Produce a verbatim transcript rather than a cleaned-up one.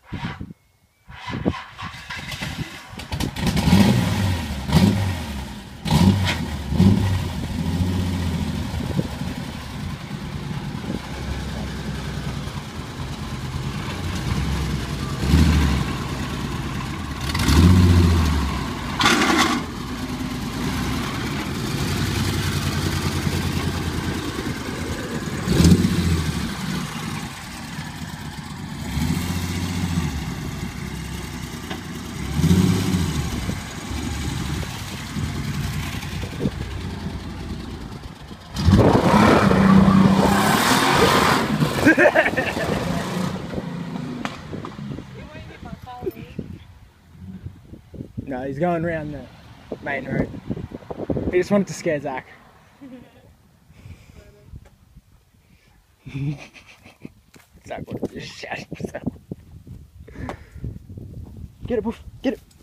No, he's going around the main road. He just wanted to scare Zach. Zach wanted to just shout himself. Get it, Boof, get it.